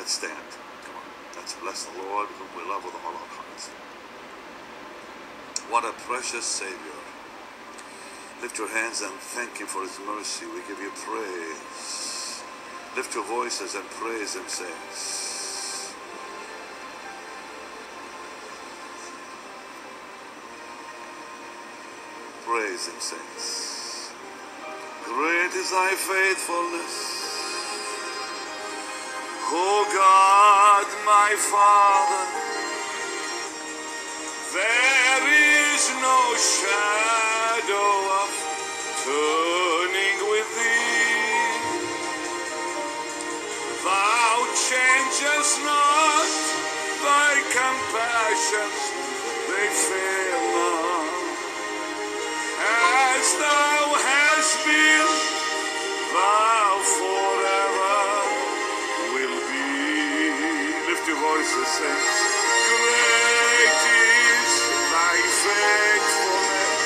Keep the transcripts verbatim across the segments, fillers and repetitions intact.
Let's stand. Come on. Let's bless the Lord whom we love with all our hearts. What a precious Savior. Lift your hands and thank Him for His mercy. We give you praise. Lift your voices and praise Him, saints. Praise Him, saints. Great is thy faithfulness, O God, my Father. There is no shadow of turning with thee. Thou changest not, thy compassions, they fail not. As thou hast been, thou forever will be. Lift your voices, saints. Great is thy faithfulness.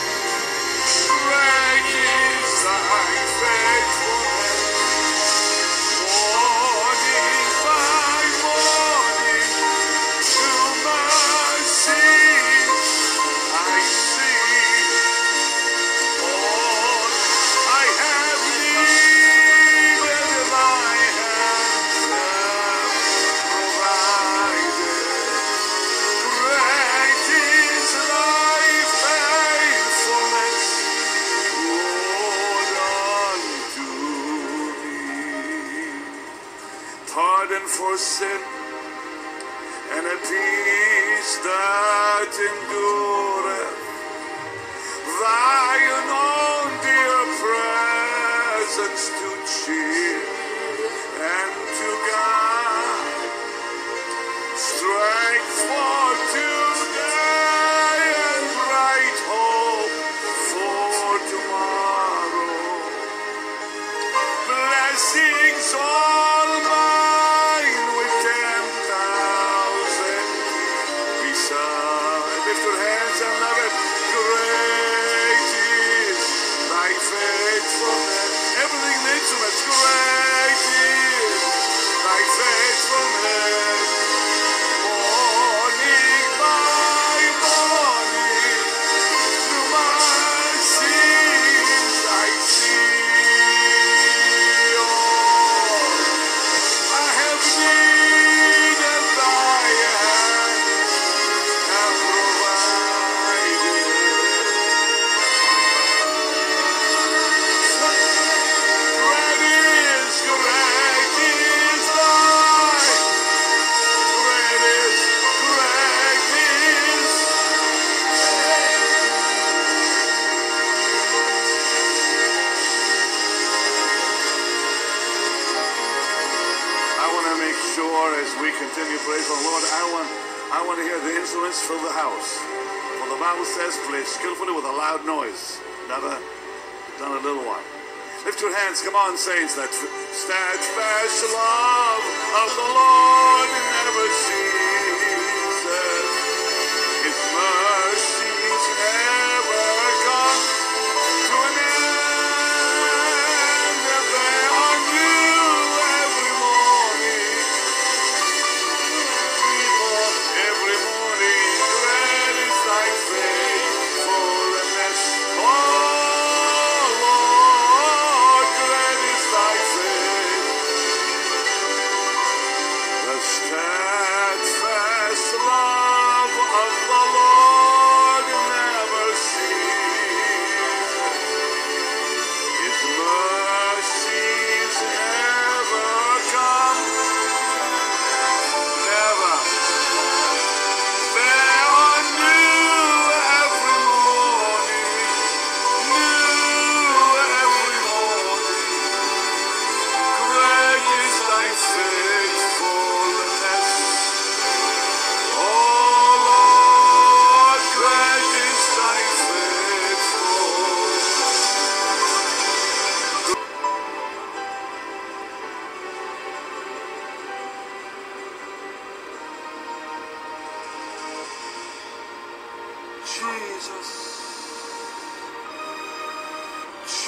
Great is thy faithfulness. Morning by morning, new mercies I see. All I have needed, thy hands have provided. Great is thy faithfulness, Lord, unto me. Pardon for sin and a peace that endureth. Thine own dear presence to cheer and to guide. Strength for today and bright hope for tomorrow. Blessings all mine with ten thousand beside. Lift your hands and love it. Great is thy faithfulness. Everything needs to it. Great is thy faithfulness. Morning by morning, new mercies I see. Oh, I have needed thy hands have provided. Great is, great is thy, great is, great is. I want to make sure as we continue praise the Lord, I want I want to hear the instruments fill the house. For the Bible says, play skillfully with a loud noise, not a not a little one. Lift your hands, come on, saints. That steadfast love of the Lord never ceases. His mercies never come to an end. They are new every morning. Every morning, great is thy faithfulness. Oh Lord, great is thy faith. The steadfast love of the Lord never ceases. His mercies never come. Never. They are new every morning. New every morning. Great is thy faithfulness. Oh Lord, great is thy faithfulness. Jesus,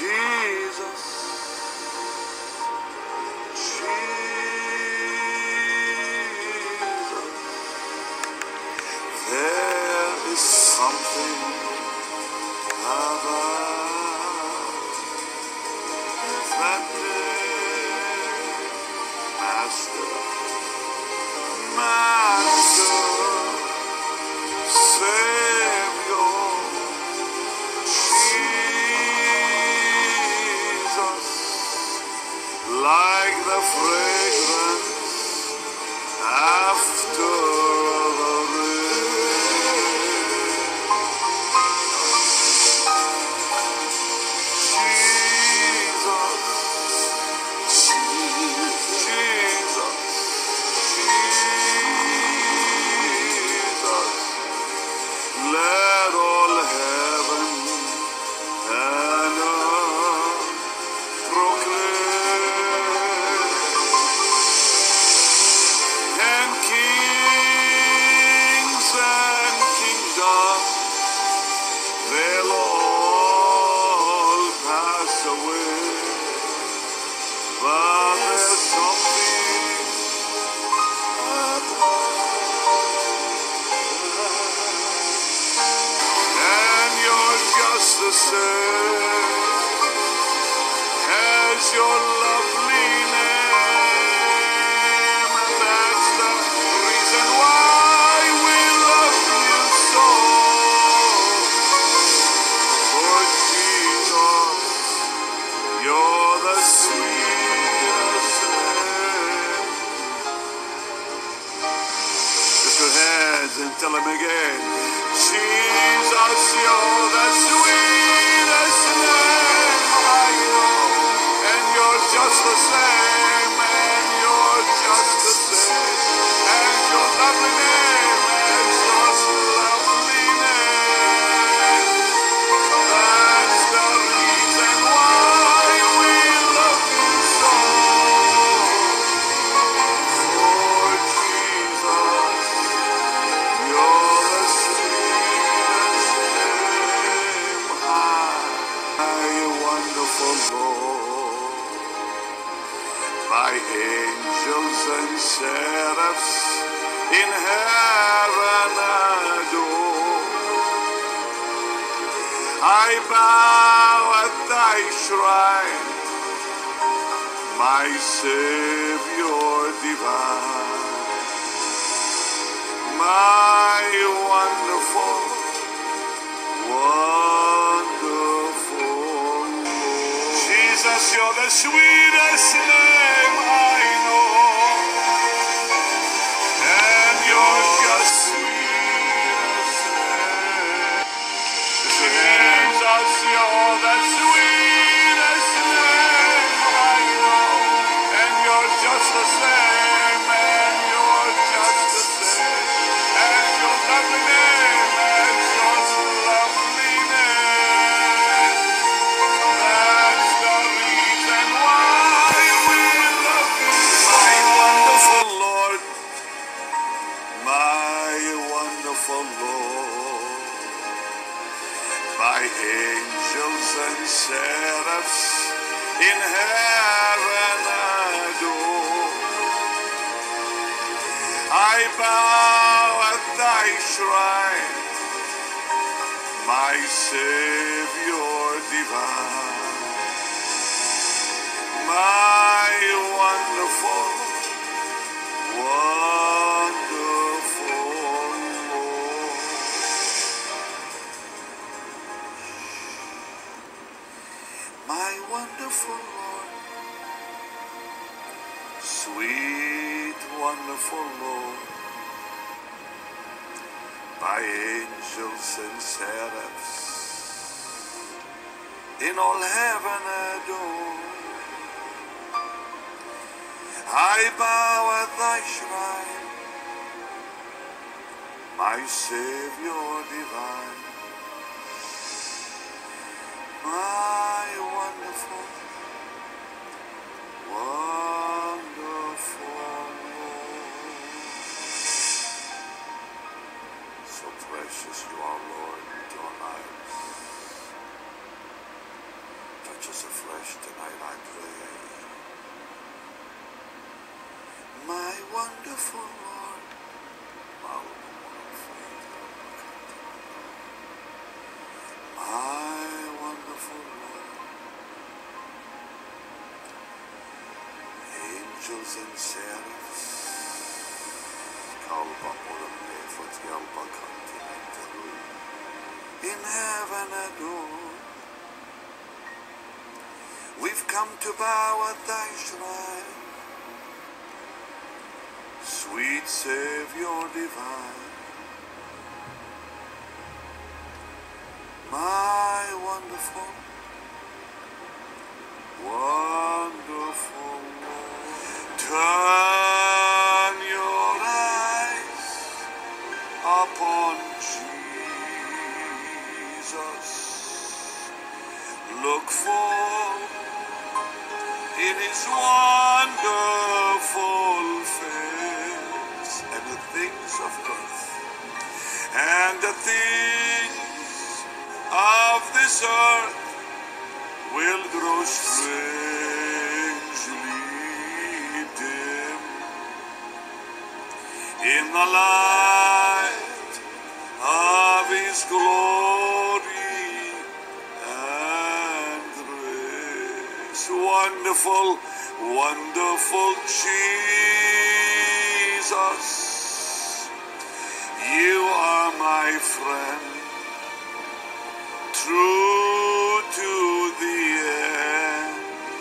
Jesus, Jesus. Like the fragrance after the rain. Jesus, Jesus, Jesus, let all heaven and earth proclaim, and kings and kingdoms, they'll all pass away, but there's something and you're just the same as your lovely name, and that's the reason why we love you so. For Jesus, you're the sweetest name. Lift your hands and tell him again. Jesus, you're the sweetest name I know, and you're just the same, and you're just the same, and your lovely name is just lovely name. That's the reason why we love you so. For Jesus, you're the sweetest name I my wonderful Lord, by angels and seraphs in heaven adore. I bow at thy shrine, my Savior divine, my wonderful, wonderful Lord. Jesus, you're the sweetest name I know, and you're just sweetest name. Jesus, you're the sweetest name I know, and you're just the same, and you're just the same, and your lovely name is just lovely name. That's the reason why we love you so. My wonderful Lord, my wonderful Lord, by angels and seraphs in heaven adore. I bow at thy shrine, my Savior divine, my wonderful, wonderful Lord. My wonderful Lord, sweet, wonderful Lord, by angels and seraphs in all heaven adore. I bow at thy shrine, my Savior divine, my wonderful, wonderful Lord. So precious you are, Lord, to our lives. Touch us afresh tonight, I pray. My wonderful Lord, angels and seraphs, kalpa olemme fått hjälpa kontinenten in heaven adore. We've come to bow at thy shrine, sweet Savior divine, my wonderful, wonderful Lord. Turn your eyes upon Jesus, look for in his wonderful face, and the things of earth and the things of this earth will grow strangely dim in the light of his glory and grace. Wonderful, wonderful Jesus, you are my friend, true to the end.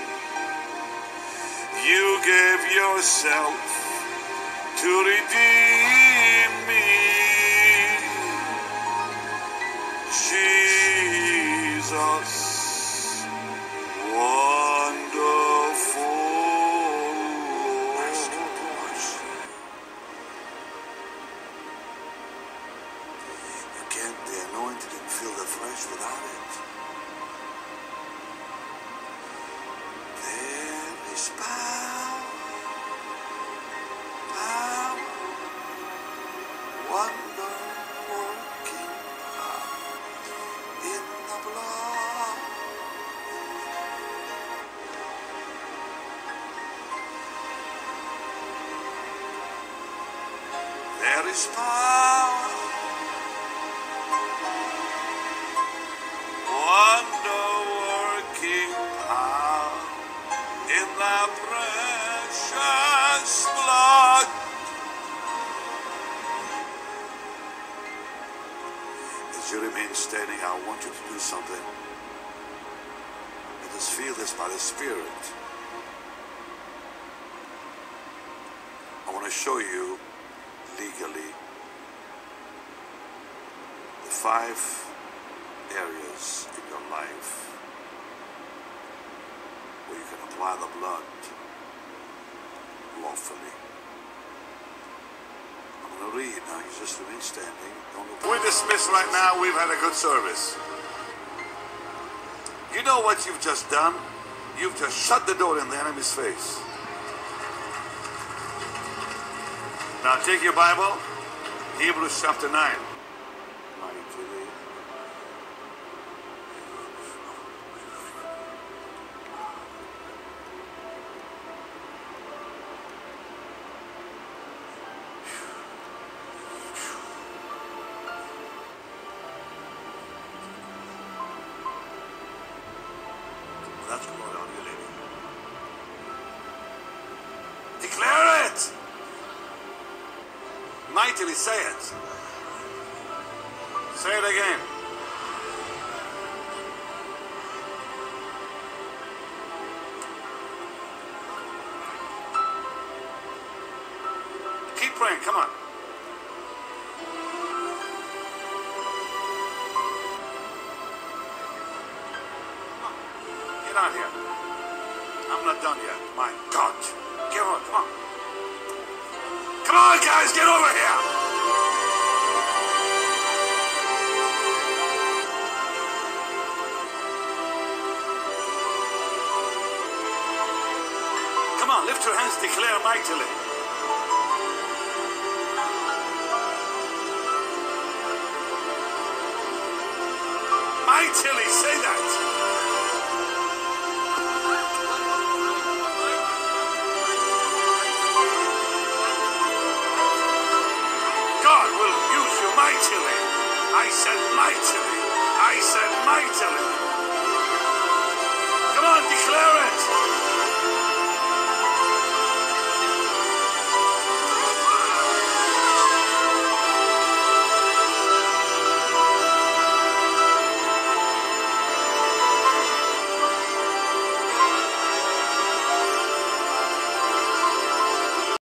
You gave yourself to redeem me, Jesus, wonderful Lord. You can't be anointed and feel the flesh without it. There is power, power, wonder working power in the blood. There is power, wonder-working power in the precious blood. As you remain standing, I want you to do something. Let us feel this by the Spirit. I want to show you legally the five areas in your life where you can apply the blood lawfully. I'm going to read now. You just remain standing. Don't look. We're dismissed right now. We've had a good service. You know what you've just done? You've just shut the door in the enemy's face. Now take your Bible, Hebrews chapter nine. That's good on you, lady. Declare it! Mightily say it. Say it again. Keep praying, come on. Get out here. I'm not done yet. My God. Get on, come on. Come on, guys, get over here. Come on, lift your hands, declare mightily. Mightily, say that. Mightily. I said mightily.